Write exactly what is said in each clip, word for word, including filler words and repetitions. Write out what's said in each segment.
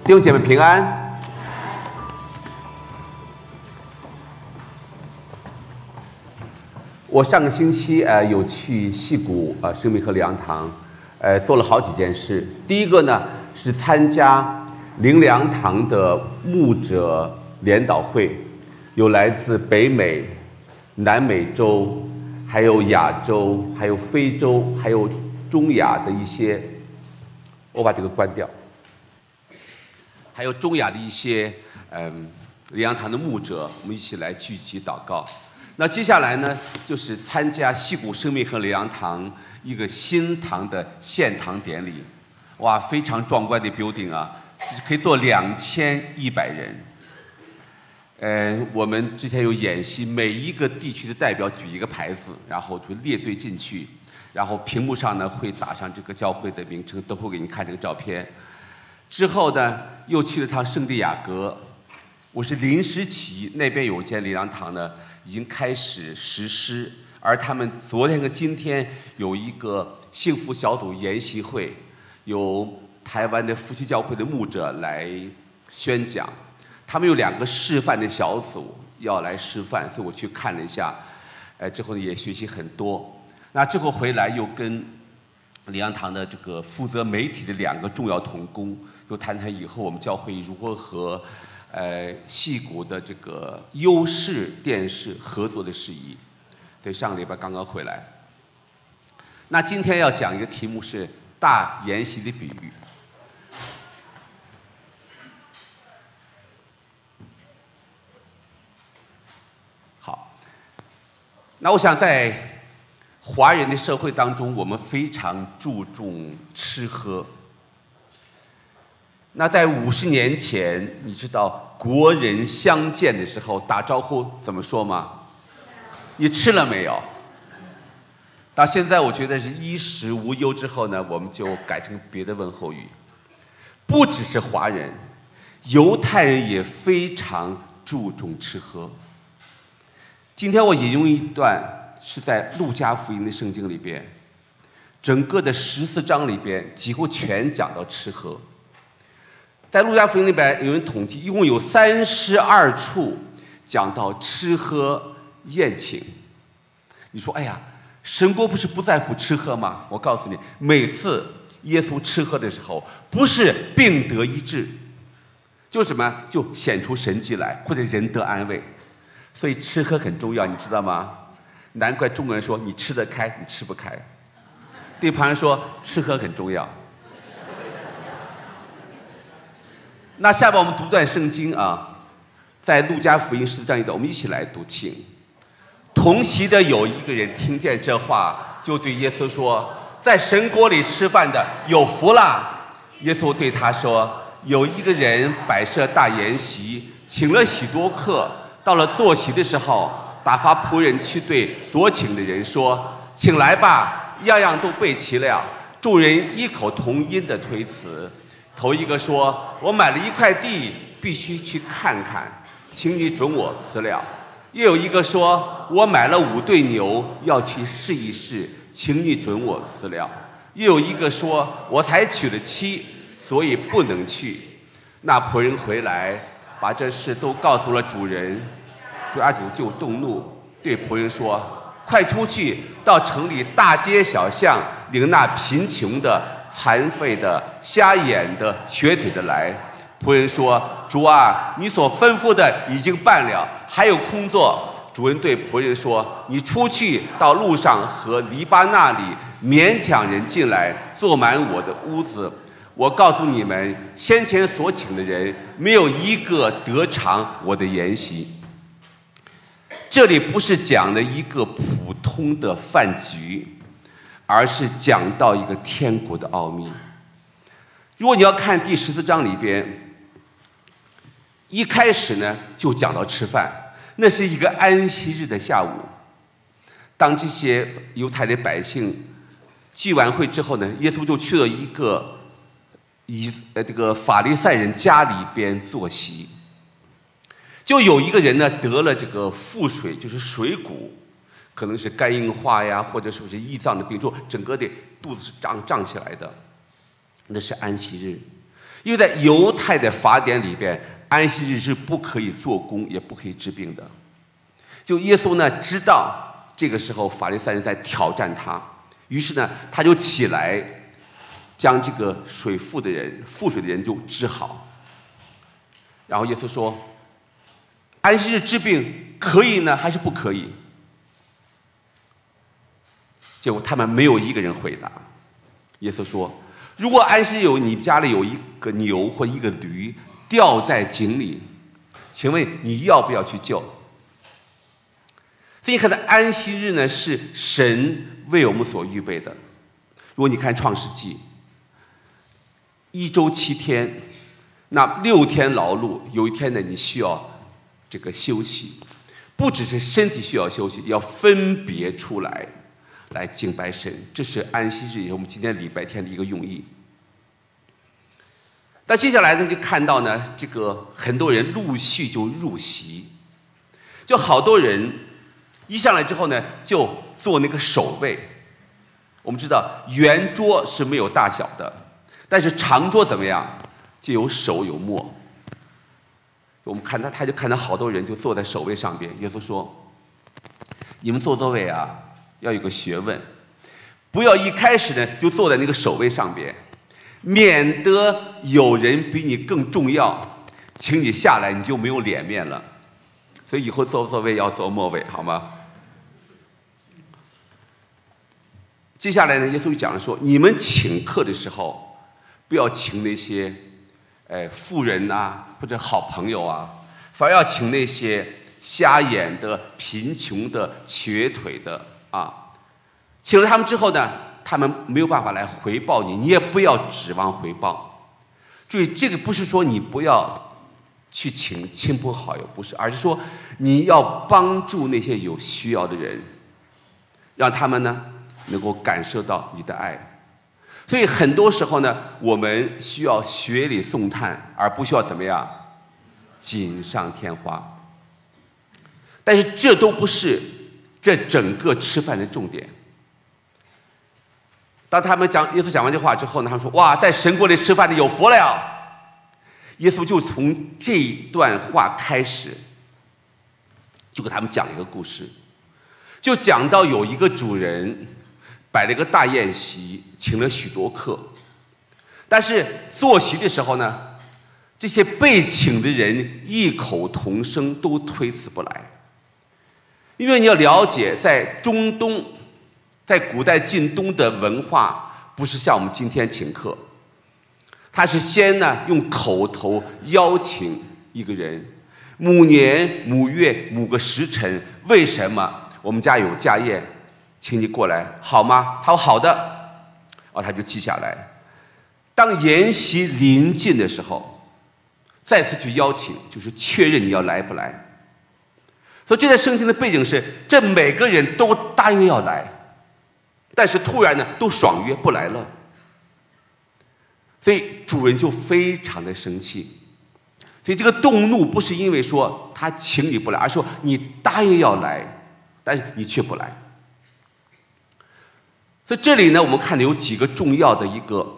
弟兄姐妹平安。我上个星期呃有去硒谷呃生命和粮堂，呃做了好几件事。第一个呢是参加灵粮堂的牧者联导会，有来自北美、南美洲，还有亚洲，还有非洲，还有中亚的一些，我把这个关掉。还有中亚的一些嗯灵粮堂的牧者，我们一起来聚集祷告。那接下来呢，就是参加硒谷生命和灵粮堂一个新堂的献堂典礼。哇，非常壮观的 building 啊，可以坐两千一百人。呃，我们之前有演习，每一个地区的代表举一个牌子，然后就列队进去，然后屏幕上呢会打上这个教会的名称，都会给你看这个照片。之后呢，又去了趟圣地亚哥，我是临时起，那边有一间灵粮堂呢，已经开始实施，而他们昨天和今天有一个幸福小组研习会，有台湾的夫妻教会的牧者来宣讲，他们有两个示范的小组要来示范，所以我去看了一下，呃，之后呢也学习很多。那之后回来又跟灵粮堂的这个负责媒体的两个重要同工。就谈谈以后我们教会如何和呃硒谷的这个优视电视合作的事宜，所以上个礼拜刚刚回来。那今天要讲一个题目是大筵席的比喻。好，那我想在华人的社会当中，我们非常注重吃喝。那在五十年前，你知道国人相见的时候打招呼怎么说吗？你吃了没有？到现在我觉得是衣食无忧之后呢，我们就改成别的问候语。不只是华人，犹太人也非常注重吃喝。今天我引用一段是在路加福音的圣经里边，整个的十四章里边几乎全讲到吃喝。在路加福音里边，有人统计，一共有三十二处讲到吃喝宴请。你说，哎呀，神国不是不在乎吃喝吗？我告诉你，每次耶稣吃喝的时候，不是病得医治，就什么就显出神迹来，或者人得安慰。所以吃喝很重要，你知道吗？难怪中国人说你吃得开，你吃不开。对旁人说吃喝很重要。那下边我们读段圣经啊，在路加福音十章一段，我们一起来读，请。同席的有一个人听见这话，就对耶稣说：“在神国里吃饭的有福了。”耶稣对他说：“有一个人摆设大筵席，请了许多客，到了坐席的时候，打发仆人去对所请的人说：‘请来吧，样样都备齐了。’众人异口同音的推辞。头一个说：‘我买了一块地，必须去看看，请你准我辞了。’又有一个说：‘我买了五对牛，要去试一试，请你准我辞了。’又有一个说：‘我才娶了妻，所以不能去。’那仆人回来，把这事都告诉了主人。家主就动怒，对仆人说：‘快出去，到城里大街小巷，领那贫穷的、残废的、瞎眼的、瘸腿的来。’仆人说：‘主啊，你所吩咐的已经办了，还有空座。’主人对仆人说：‘你出去到路上和篱笆那里，勉强人进来，坐满我的屋子。我告诉你们，先前所请的人，没有一个得偿我的筵席。’这里不是讲了一个普通的饭局，而是讲到一个天国的奥秘。如果你要看第十四章里边，一开始呢就讲到吃饭，那是一个安息日的下午。当这些犹太的百姓聚完会之后呢，耶稣就去了一个以呃这个法利赛人家里边坐席。就有一个人呢得了这个腹水，就是水谷，可能是肝硬化呀，或者是不是胰脏的病，就整个的肚子是胀胀起来的。那是安息日。 因为在犹太的法典里边，安息日是不可以做工，也不可以治病的。就耶稣呢，知道这个时候法利赛人在挑战他，于是呢，他就起来，将这个水腹的人、腹水的人就治好。然后耶稣说：“安息日治病可以呢，还是不可以？”结果他们没有一个人回答。耶稣说：“如果安息日有你家里有一个牛或一个驴掉在井里，请问你要不要去救？”所以你看，的安息日呢是神为我们所预备的。如果你看创世纪，一周七天，那六天劳碌，有一天呢你需要这个休息，不只是身体需要休息，要分别出来来敬拜神，这是安息日，也是我们今天礼拜天的一个用意。那接下来呢，就看到呢，这个很多人陆续就入席，就好多人一上来之后呢，就坐那个首位。我们知道圆桌是没有大小的，但是长桌怎么样？就有首有末。我们看他，他就看到好多人就坐在首位上边。耶稣说：“你们坐座位啊，要有个学问，不要一开始呢就坐在那个首位上边，免得有人比你更重要，请你下来你就没有脸面了。所以以后坐座位要坐末位，好吗？”接下来呢，耶稣就讲了说：“你们请客的时候，不要请那些，哎，富人呐、或者好朋友啊，反而要请那些瞎眼的、贫穷的、瘸腿的啊。请了他们之后呢，他们没有办法来回报你，你也不要指望回报。注意，这个不是说你不要去请亲朋好友，不是，而是说你要帮助那些有需要的人，让他们呢能够感受到你的爱。所以很多时候呢，我们需要雪里送炭，而不需要怎么样锦上添花。但是这都不是这整个吃饭的重点。当他们讲耶稣讲完这话之后呢，他们说：“哇，在神国里吃饭的有福了。”耶稣就从这段话开始，就给他们讲一个故事，就讲到有一个主人摆了一个大宴席，请了许多客，但是坐席的时候呢，这些被请的人异口同声都推辞不来。因为你要了解，在中东，在古代近东的文化，不是像我们今天请客，他是先呢用口头邀请一个人，某年某月某个时辰，为什么我们家有家宴，请你过来好吗？他说好的，哦，他就记下来。当筵席临近的时候，再次去邀请，就是确认你要来不来。所以这在圣经的背景是，这每个人都答应要来，但是突然呢都爽约不来了，所以主人就非常的生气。所以这个动怒不是因为说他请你不来，而是说你答应要来，但是你却不来。所以这里呢，我们看的有几个重要的一个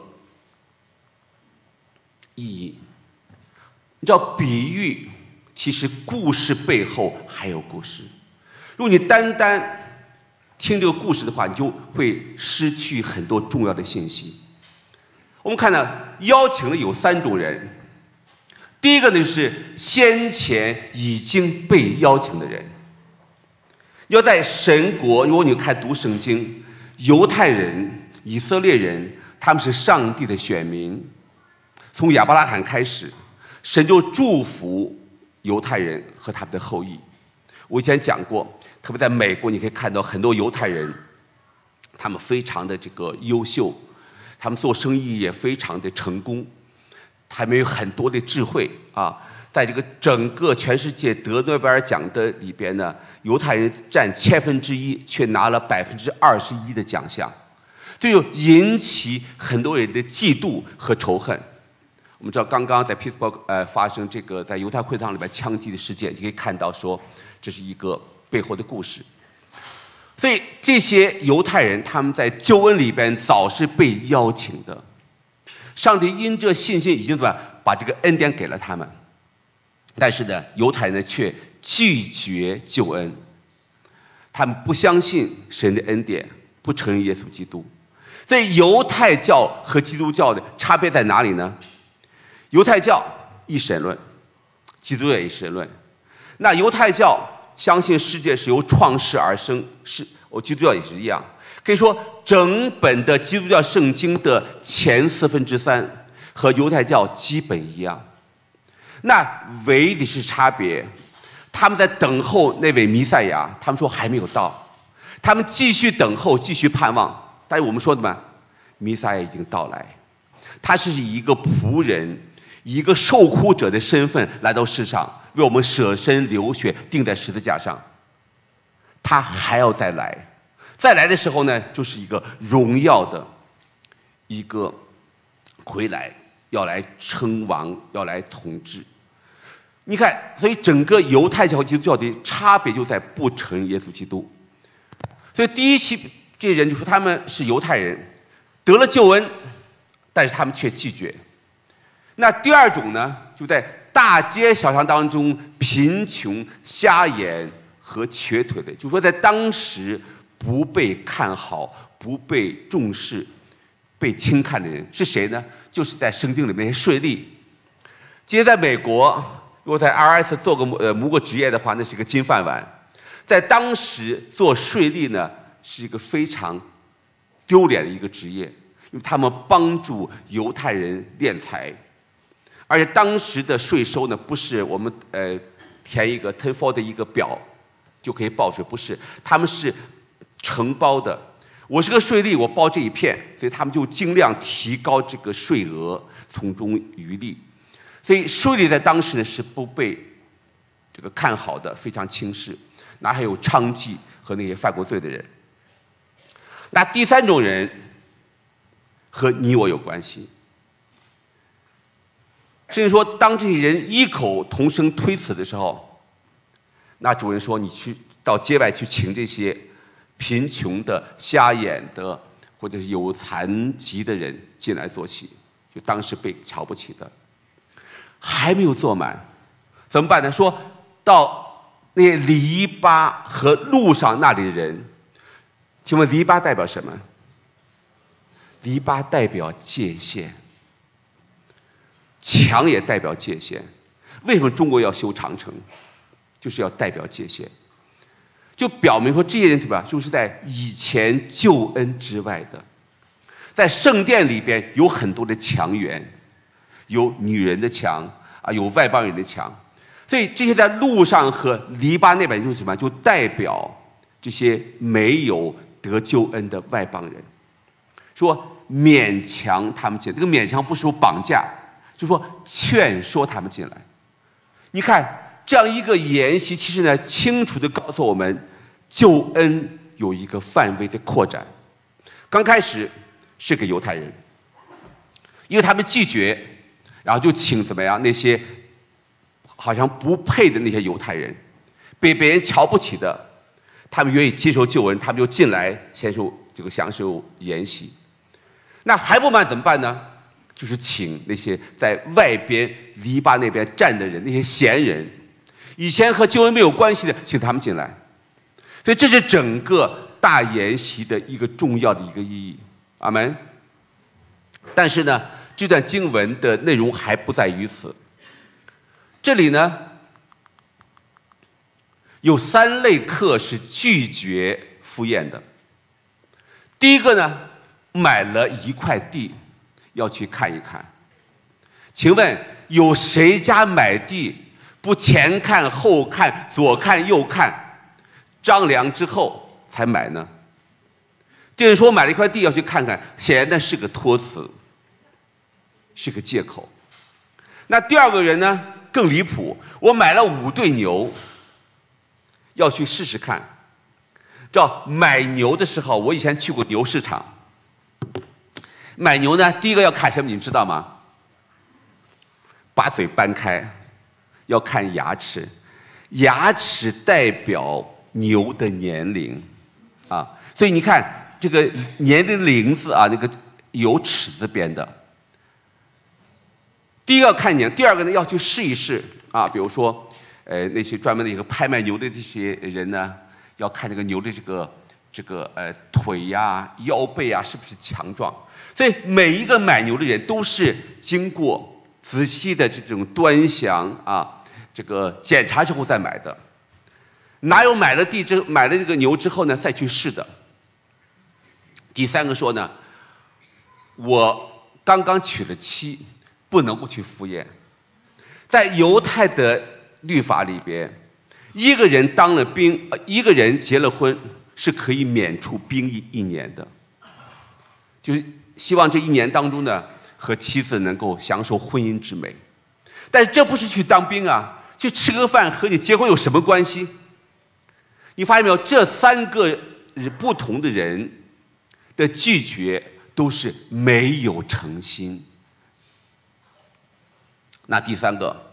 意义。你知道，比喻其实故事背后还有故事。如果你单单听这个故事的话，你就会失去很多重要的信息。我们看到邀请的有三种人，第一个呢就是先前已经被邀请的人。要在神国，如果你看读圣经，犹太人、以色列人，他们是上帝的选民。从亚伯拉罕开始，神就祝福犹太人和他们的后裔。我以前讲过，特别在美国，你可以看到很多犹太人，他们非常的这个优秀，他们做生意也非常的成功，他们有很多的智慧啊。在这个整个全世界得诺贝尔奖的里边呢，犹太人占千分之一，却拿了百分之二十一的奖项，就引起很多人的嫉妒和仇恨。我们知道，刚刚在 Pittsburgh 呃发生这个在犹太会堂里边枪击的事件，你可以看到说这是一个背后的故事。所以这些犹太人他们在救恩里边早是被邀请的， 上帝因这信心已经怎么样把这个恩典给了他们，但是呢，犹太人却拒绝救恩，他们不相信神的恩典，不承认耶稣基督。所以犹太教和基督教的差别在哪里呢？犹太教一神论，基督教也一神论。那犹太教相信世界是由创世而生，是我基督教也是一样。可以说，整本的基督教圣经的前四分之三和犹太教基本一样。那唯一的是差别，他们在等候那位弥赛亚，他们说还没有到，他们继续等候，继续盼望。但是我们说的嘛，弥赛亚已经到来，他是以一个仆人，以一个受苦者的身份来到世上，为我们舍身流血，钉在十字架上。他还要再来，再来的时候呢，就是一个荣耀的一个回来，要来称王，要来统治。你看，所以整个犹太教和基督教的差别就在不承认耶稣基督。所以第一期这些人就说他们是犹太人，得了救恩，但是他们却拒绝。那第二种呢，就在大街小巷当中贫穷、瞎眼和瘸腿的，就说在当时不被看好、不被重视、被轻看的人是谁呢？就是在圣经里面税吏。今天在美国，如果在 I R S 做个呃谋过职业的话，那是个金饭碗。在当时做税吏呢，是一个非常丢脸的一个职业，因为他们帮助犹太人敛财，而且当时的税收呢，不是我们呃填一个 ten four 的一个表就可以报税，不是，他们是承包的。我是个税吏，我包这一片，所以他们就尽量提高这个税额，从中渔利。所以税吏在当时呢是不被这个看好的，非常轻视。那还有娼妓和那些犯过罪的人。那第三种人和你我有关系。甚至说，当这些人异口同声推辞的时候，那主人说：“你去到街外去请这些贫穷的、瞎眼的，或者是有残疾的人进来做起。”就当时被瞧不起的，还没有做满，怎么办呢？说到那些篱笆和路上那里的人，请问篱笆代表什么？篱笆代表界限，墙也代表界限。为什么中国要修长城？就是要代表界限，就表明说这些人怎么样，就是在以前救恩之外的，在圣殿里边有很多的墙垣，有女人的墙啊，有外邦人的墙。所以这些在路上和篱笆那边就是什么？就代表这些没有得救恩的外邦人，说勉强他们进来。这个勉强不是说绑架，就说劝说他们进来。你看这样一个言行，其实呢，清楚地告诉我们，救恩有一个范围的扩展。刚开始是给犹太人，因为他们拒绝，然后就请怎么样那些好像不配的那些犹太人，被别人瞧不起的，他们愿意接受救恩，他们就进来先受这个享受筵席。那还不满怎么办呢？就是请那些在外边篱笆那边站的人，那些闲人，以前和救恩没有关系的，请他们进来。所以这是整个大筵席的一个重要的一个意义。阿门。但是呢，这段经文的内容还不在于此。这里呢，有三类客是拒绝赴宴的。第一个呢，买了一块地，要去看一看。请问有谁家买地不前看后看左看右看，丈量之后才买呢？这人说买了一块地要去看看，显然那是个托词，是个借口。那第二个人呢更离谱，我买了五对牛，要去试试看。知道买牛的时候，我以前去过牛市场。买牛呢，第一个要看什么，你知道吗？把嘴掰开，要看牙齿，牙齿代表牛的年龄，啊，所以你看这个年龄的龄字啊，那个有齿字边的， 第一个看年，第二个呢要去试一试啊，比如说，呃，那些专门的一个拍卖牛的这些人呢，要看这个牛的这个这个呃腿呀、腰背啊是不是强壮。所以每一个买牛的人都是经过仔细的这种端详啊，这个检查之后再买的。哪有买了地之买了这个牛之后呢再去试的？第三个说呢，我刚刚娶了妻，不能够去赴宴。在犹太的律法里边，一个人当了兵，一个人结了婚是可以免除兵役一年的，就是希望这一年当中呢，和妻子能够享受婚姻之美。但是这不是去当兵啊，去吃个饭和你结婚有什么关系？你发现没有？这三个不同的人的拒绝都是没有诚心。那第三个，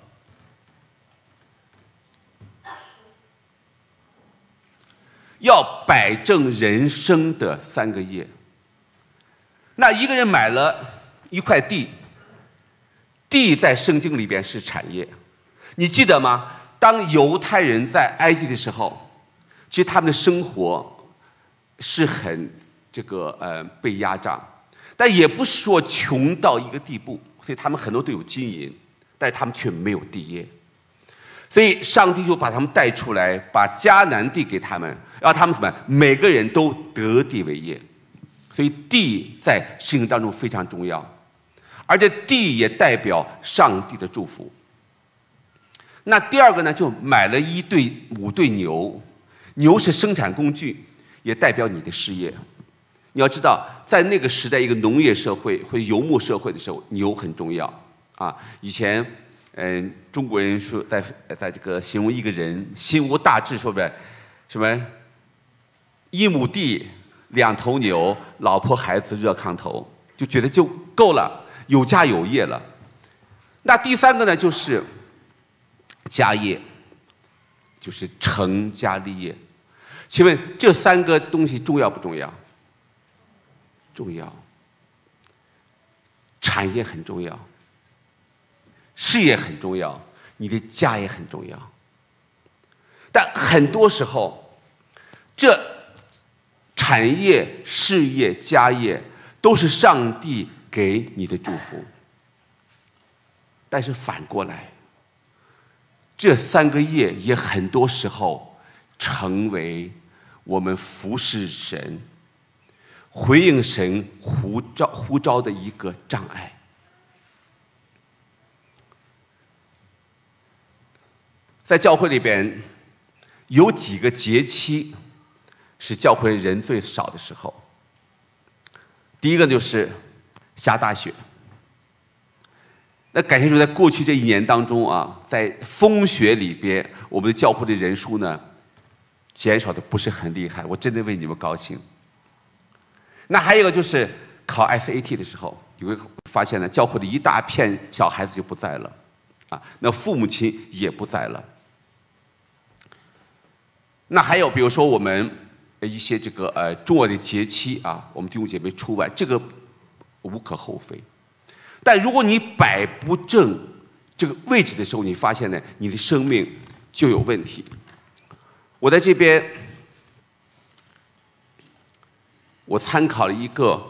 要摆正人生的三个业。那一个人买了一块地，地在圣经里边是产业，你记得吗？当犹太人在埃及的时候，其实他们的生活是很这个呃被压榨，但也不是说穷到一个地步，所以他们很多都有金银，但是他们却没有地业。所以上帝就把他们带出来，把迦南地给他们，让他们什么？每个人都得地为业。所以地在圣经当中非常重要，而且地也代表上帝的祝福。那第二个呢，就买了一对五对牛。牛是生产工具，也代表你的事业。你要知道，在那个时代，一个农业社会或游牧社会的时候，牛很重要啊。以前，嗯、呃，中国人说在在这个形容一个人心无大志，说不是什么一亩地、两头牛、老婆孩子热炕头，就觉得就够了，有家有业了。那第三个呢，就是家业。就是成家立业，请问这三个东西重要不重要？重要。产业很重要，事业很重要，你的家也很重要。但很多时候，这产业、事业、家业都是上帝给你的祝福，但是反过来。这三个业也很多时候成为我们服侍神、回应神呼召呼召的一个障碍。在教会里边，有几个节期是教会人最少的时候。第一个就是下大雪。那感谢主，在过去这一年当中啊，在风雪里边，我们的教会的人数呢，减少的不是很厉害，我真的为你们高兴。那还有一个就是考 S A T 的时候，你会发现呢，教会的一大片小孩子就不在了，啊，那父母亲也不在了。那还有比如说我们一些这个呃重要的节期啊，我们弟兄姐妹出外，这个无可厚非。但如果你摆不正这个位置的时候，你发现呢，你的生命就有问题。我在这边，我参考了一个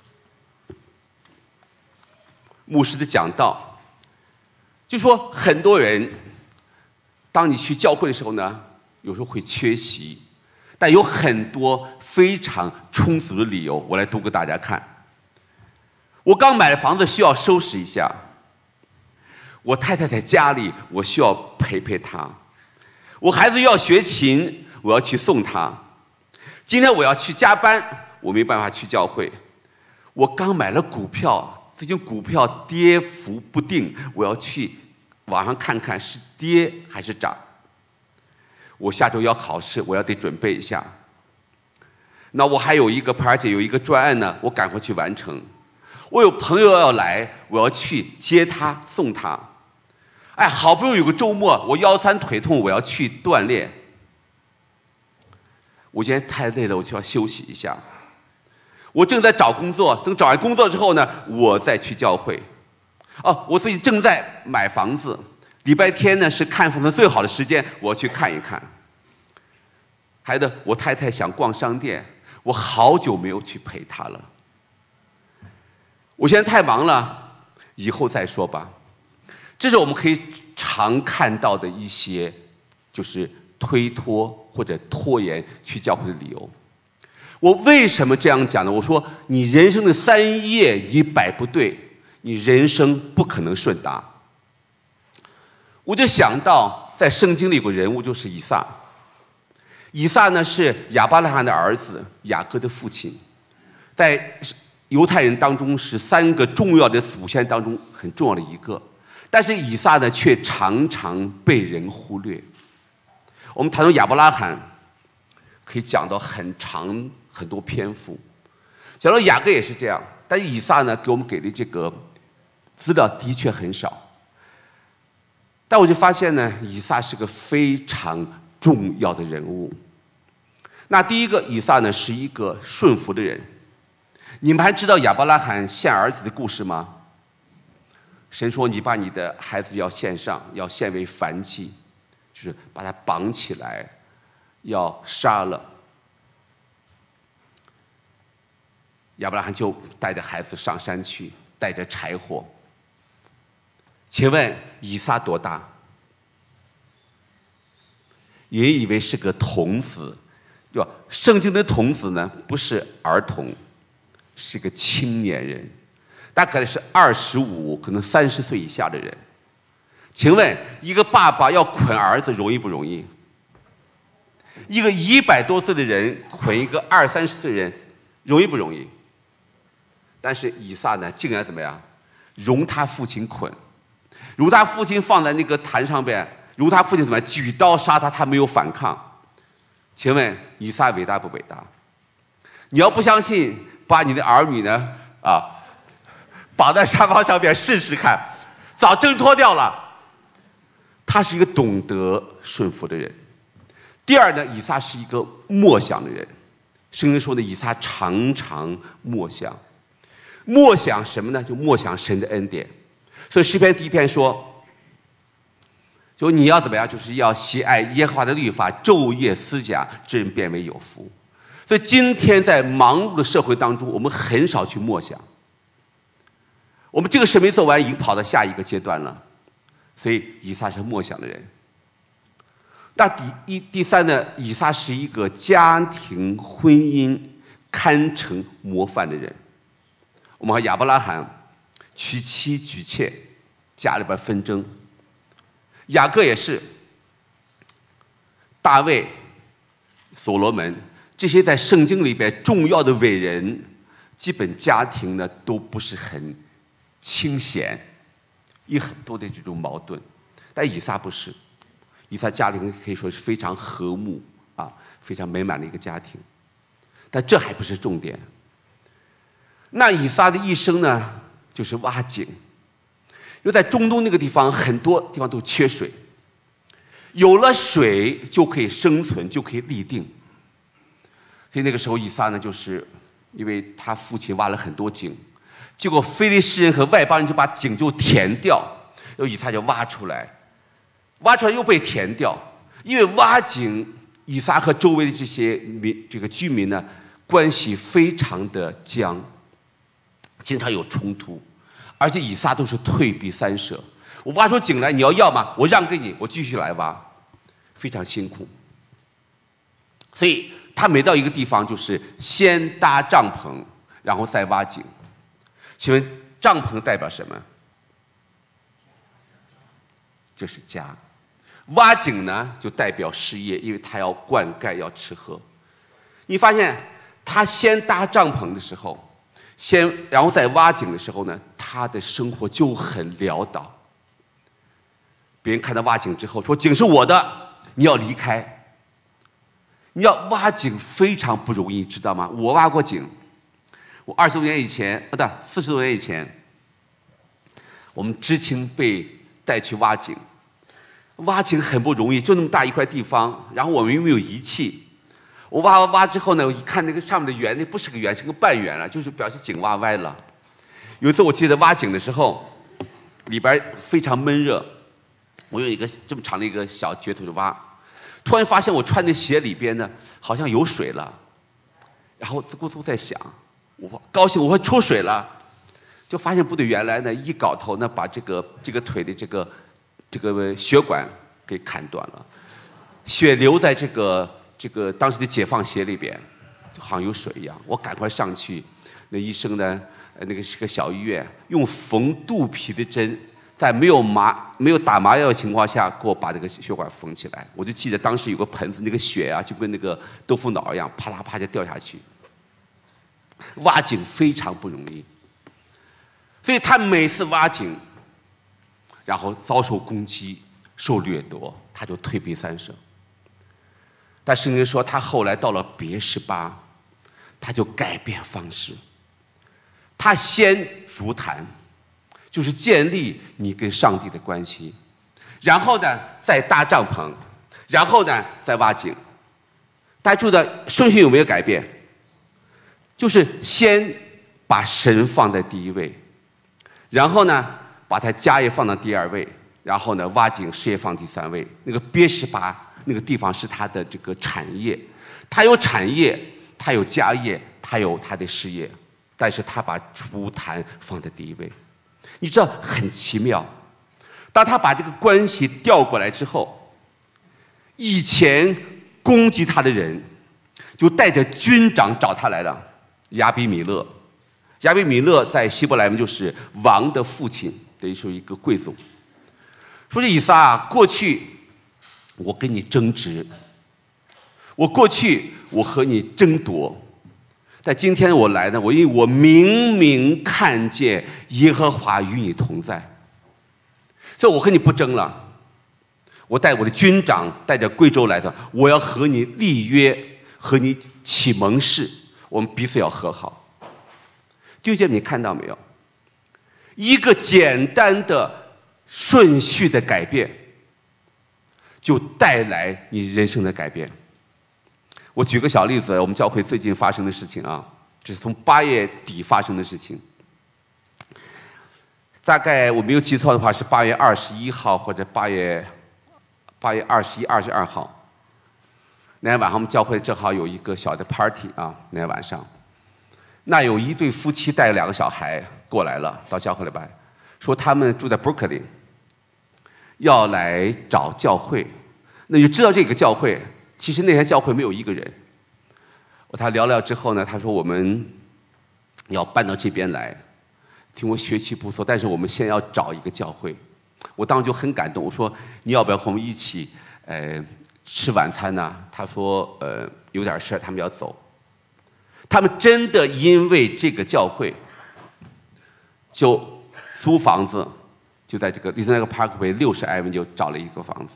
牧师的讲道，就说很多人，当你去教会的时候呢，有时候会缺席，但有很多非常充足的理由，我来读给大家看。我刚买了房子，需要收拾一下。我太太在家里，我需要陪陪她。我孩子要学琴，我要去送他。今天我要去加班，我没办法去教会。我刚买了股票，最近股票跌幅不定，我要去网上看看是跌还是涨。我下周要考试，我要得准备一下。那我还有一个 project， 有一个专案呢，我赶快去完成。我有朋友要来，我要去接他送他。哎，好不容易有个周末，我腰酸腿痛，我要去锻炼。我今天太累了，我就要休息一下。我正在找工作，等找完工作之后呢，我再去教会。 哦，我最近正在买房子，礼拜天呢是看房子最好的时间，我去看一看。孩子，我太太想逛商店，我好久没有去陪她了。我现在太忙了，以后再说吧。这是我们可以常看到的一些，就是推脱或者拖延去教会的理由。我为什么这样讲呢？我说你人生的三页你摆不对，你人生不可能顺达。我就想到在圣经里有个人物，就是以撒。以撒呢是亚伯拉罕的儿子，雅各的父亲，在犹太人当中是三个重要的祖先当中很重要的一个。但是以撒呢，却常常被人忽略。我们谈到亚伯拉罕，可以讲到很长很多篇幅；讲到雅各也是这样，但是以撒呢，给我们给的这个资料的确很少。但我就发现呢，以撒是个非常重要的人物。那第一个，以撒呢是一个顺服的人。你们还知道亚伯拉罕献儿子的故事吗？神说：“你把你的孩子要献上，要献为燔祭，就是把他绑起来，要杀了。”亚伯拉罕就带着孩子上山去，带着柴火。请问以撒多大？也以为是个童子，对吧？圣经的童子呢，不是儿童，是个青年人。大概是二十五，可能三十岁以下的人。请问，一个爸爸要捆儿子容易不容易？一个一百多岁的人捆一个二三十岁的人，容易不容易？但是以撒呢，竟然怎么样？容他父亲捆，如他父亲放在那个坛上边，如他父亲怎么样？举刀杀他，他没有反抗。请问以撒伟大不伟大？你要不相信，把你的儿女呢，啊。绑在沙发上边试试看，早挣脱掉了。他是一个懂得顺服的人。第二呢，以撒是一个默想的人。圣经说的，以撒常常默想。默想什么呢？就默想神的恩典。所以诗篇第一篇说，就你要怎么样？就是要喜爱耶和华的律法，昼夜思想，这人便为有福。所以今天在忙碌的社会当中，我们很少去默想。我们这个事没做完，已经跑到下一个阶段了，所以以撒是默想的人。那第一、第三呢？以撒是一个家庭婚姻堪称模范的人。我们和亚伯拉罕娶妻举妾，家里边纷争。雅各也是，大卫、所罗门这些在圣经里边重要的伟人，基本家庭呢都不是很清闲，有很多的这种矛盾，但以撒不是，以撒家庭可以说是非常和睦啊，非常美满的一个家庭。但这还不是重点。那以撒的一生呢，就是挖井，因为在中东那个地方，很多地方都缺水，有了水就可以生存，就可以立定。所以那个时候，以撒呢，就是因为他父亲挖了很多井。结果非利士人和外邦人就把井就填掉，然后以撒就挖出来，挖出来又被填掉。因为挖井，以撒和周围的这些民这个居民呢，关系非常的僵，经常有冲突，而且以撒都是退避三舍。我挖出井来，你要要吗？我让给你，我继续来挖，非常辛苦。所以他每到一个地方，就是先搭帐篷，然后再挖井。请问帐篷代表什么？就是家。挖井呢，就代表事业，因为他要灌溉，要吃喝。你发现他先搭帐篷的时候，先然后再挖井的时候呢，他的生活就很潦倒。别人看他挖井之后说：“井是我的，你要离开。”你要挖井非常不容易，知道吗？我挖过井。我二十多年以前，不对，四十多年以前，我们知青被带去挖井。挖井很不容易，就那么大一块地方，然后我们又没有仪器。我挖挖挖之后呢，我一看那个上面的圆，那不是个圆，是个半圆了，就是表示井挖歪了。有一次我记得挖井的时候， 里边非常闷热，我用一个这么长的一个小橛头就挖，突然发现我穿的鞋里边呢好像有水了，然后咕咕在想，我高兴我会出水了，就发现不对，原来呢一镐头呢把这个这个腿的这个这个血管给砍断了，血流在这个这个当时的解放鞋里边，就好像有水一样，我赶快上去，那医生呢？那个是个小医院，用缝肚皮的针，在没有麻、没有打麻药的情况下，给我把这个血管缝起来。我就记得当时有个盆子，那个血啊，就跟那个豆腐脑一样，啪啦啪就掉下去。挖井非常不容易，所以他每次挖井，然后遭受攻击、受掠夺，他就退避三舍。但圣经说，他后来到了别是巴，他就改变方式。他先筑坛，就是建立你跟上帝的关系，然后呢再搭帐篷，然后呢再挖井。大家注意到顺序有没有改变？就是先把神放在第一位，然后呢把他家业放到第二位，然后呢挖井事业放第三位。那个别是巴那个地方是他的这个产业，他有产业，他有家业，他有他的事业。但是他把筑坛放在第一位，你知道很奇妙。当他把这个关系调过来之后，以前攻击他的人就带着军长找他来了。亚比米勒，亚比米勒在希伯来文就是王的父亲，等于说一个贵族。说是以撒啊，过去我跟你争执，我过去我和你争夺。但今天我来呢，我因为我明明看见耶和华与你同在，所以我和你不争了。我带我的军长，带着贵州来的，我要和你立约，和你起盟誓，我们彼此要和好。弟兄姐妹，你看到没有？一个简单的顺序的改变，就带来你人生的改变。我举个小例子，我们教会最近发生的事情啊，这是从八月底发生的事情。大概我没有记错的话，是八月二十一号或者八月八月二十一、二十二号。那天晚上我们教会正好有一个小的 party 啊，那天晚上，那有一对夫妻带两个小孩过来了，到教会来，说他们住在 Berkeley， 要来找教会。那就知道这个教会。其实那天教会没有一个人，我他聊聊之后呢，他说我们要搬到这边来，听说学习不错，但是我们先要找一个教会。我当时就很感动，我说你要不要和我们一起呃吃晚餐呢？他说呃有点事儿，他们要走。他们真的因为这个教会，就租房子，就在这个利森那个 Parkway 六十艾文就找了一个房子。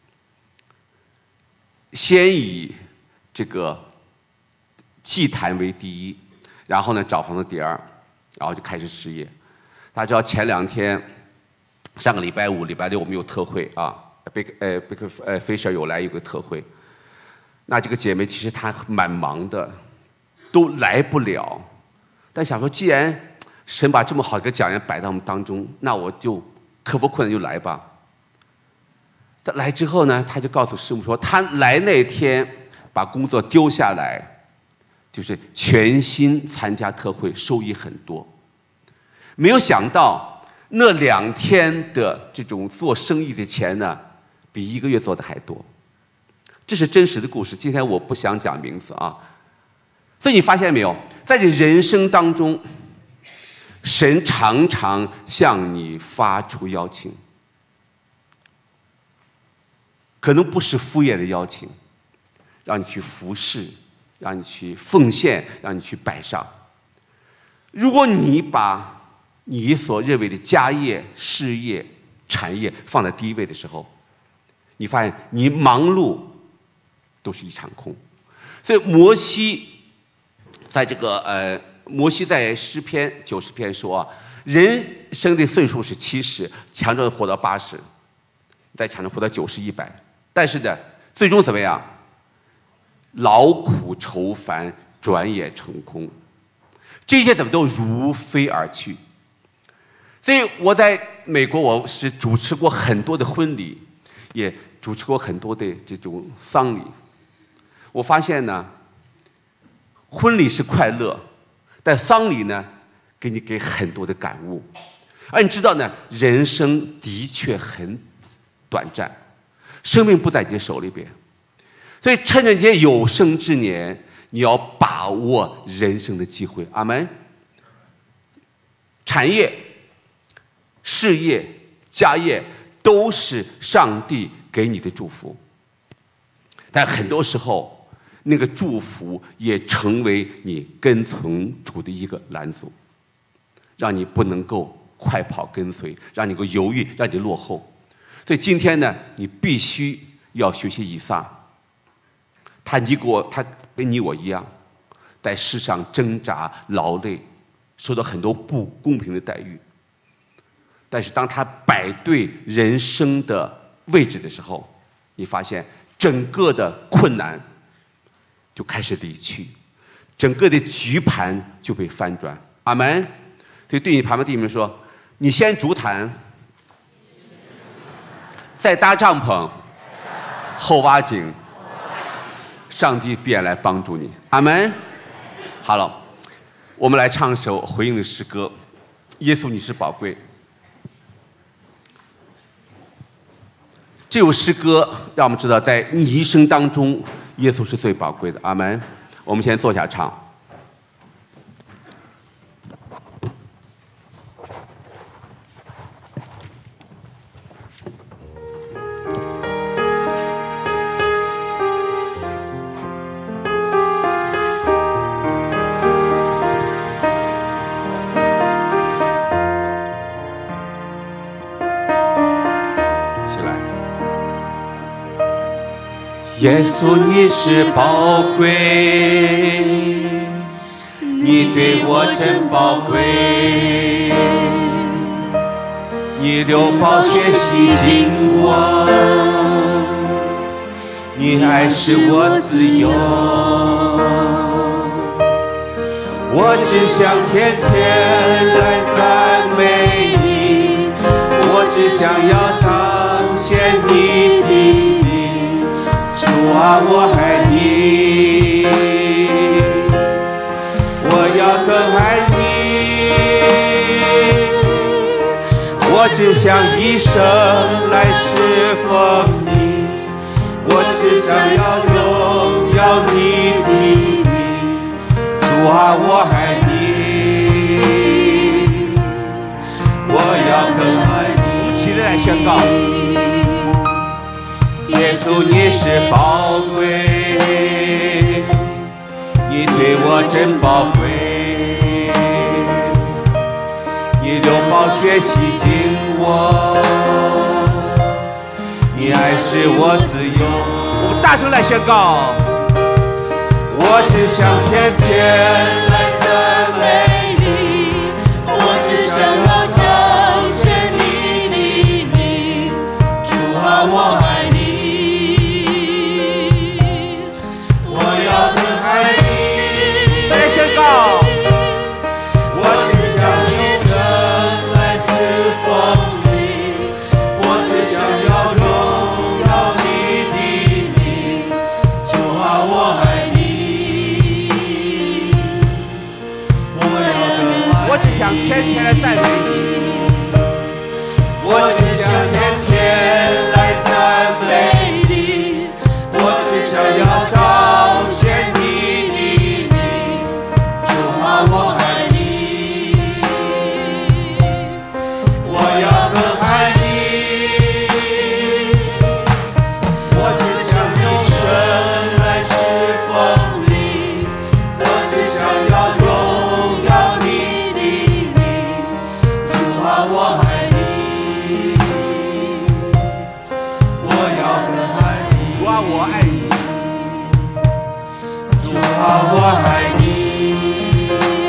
先以这个祭坛为第一，然后呢找房子第二，然后就开始事业。大家知道前两天，上个礼拜五、礼拜六我们有特会啊，贝克呃贝克呃菲舍有来有个特会。那这个姐妹其实她蛮忙的，都来不了。但想说，既然神把这么好的一个讲员摆到我们当中，那我就克服困难就来吧。他来之后呢，他就告诉师母说，他来那天把工作丢下来，就是全心参加特会，收益很多。没有想到那两天的这种做生意的钱呢，比一个月做的还多。这是真实的故事。今天我不想讲名字啊。所以你发现没有，在你人生当中，神常常向你发出邀请。可能不是敷衍的邀请，让你去服侍，让你去奉献，让你去摆上。如果你把你所认为的家业、事业、产业放在第一位的时候，你发现你忙碌都是一场空。所以摩西在这个呃，摩西在诗篇九十篇说啊，人生的岁数是七十，强者活到八十，再强者活到九十、一百。但是呢，最终怎么样？劳苦愁烦，转眼成空。这些怎么都如飞而去？所以我在美国，我是主持过很多的婚礼，也主持过很多的这种丧礼。我发现呢，婚礼是快乐，但丧礼呢，给你给很多的感悟。而你知道呢，人生的确很短暂，生命不在你的手里边，所以趁着你有生之年，你要把握人生的机会。阿门。产业、事业、家业都是上帝给你的祝福，但很多时候，那个祝福也成为你跟从主的一个拦阻，让你不能够快跑跟随，让你够犹豫，让你落后。所以今天呢，你必须要学习以撒，他你我他跟你我一样，在世上挣扎劳累，受到很多不公平的待遇。但是当他摆对人生的位置的时候，你发现整个的困难就开始离去，整个的局盘就被翻转。阿门。所以对你旁边弟兄们说，你先筑坛，再搭帐篷，后挖井，上帝必然来帮助你。阿门。好了，我们来唱一首回应的诗歌，耶稣你是宝贵。这首诗歌让我们知道，在你一生当中，耶稣是最宝贵的。阿门。我们先坐下唱。耶稣你是宝贵，你对我真宝贵，你流宝血洗净我，你爱使我自由，我只想天天来赞美你，我只想要彰显你的主啊，我爱你，我要更爱你，我只想一生来侍奉你，我只想要荣耀你的名。主啊，我爱你，我要更爱你。起来宣告。耶稣你是宝贵，你对我真宝贵，你流宝血洗净我，你爱使我自由。我们大声来宣告，我只想天天来赞美你，我只想要彰显你的名。主啊，我爱你，我只想一生来侍奉你，我只想要荣耀你的名。主啊，我爱你，我要更爱你。我只想天天来赞美你，我只想天天来赞美你，我只想要彰显你的名。主啊，我爱你。我爱你，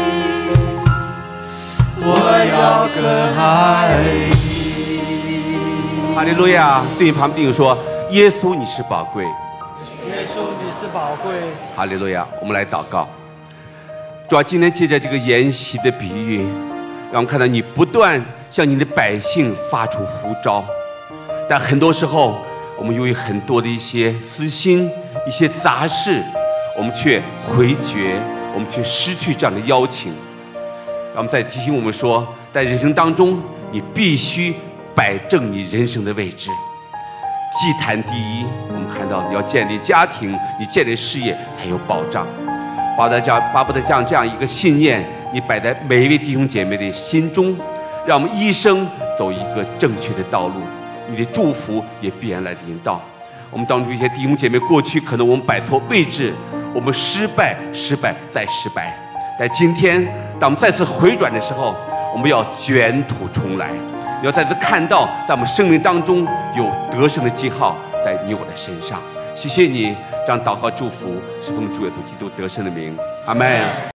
我要更爱你。哈利路亚！对旁边弟兄说：“耶稣，你是宝贵。” 耶稣，你是宝贵。 哈利路亚！我们来祷告。主啊，今天借着这个筵席的比喻，让我们看到你不断向你的百姓发出呼召。但很多时候，我们由于很多的一些私心、一些杂事，我们却回绝，我们却失去这样的邀请。让我们再提醒我们说，在人生当中，你必须摆正你人生的位置。祭坛第一，我们看到你要建立家庭，你建立事业才有保障。巴不得将巴不得将这样一个信念，你摆在每一位弟兄姐妹的心中，让我们一生走一个正确的道路。你的祝福也必然来临到。我们当中一些弟兄姐妹，过去可能我们摆错位置，我们失败、失败再失败。但今天，当我们再次回转的时候，我们要卷土重来。你要再次看到，在我们生命当中有得胜的记号在你我的身上。谢谢你，这样祷告祝福，是奉主耶稣基督得胜的名，阿们。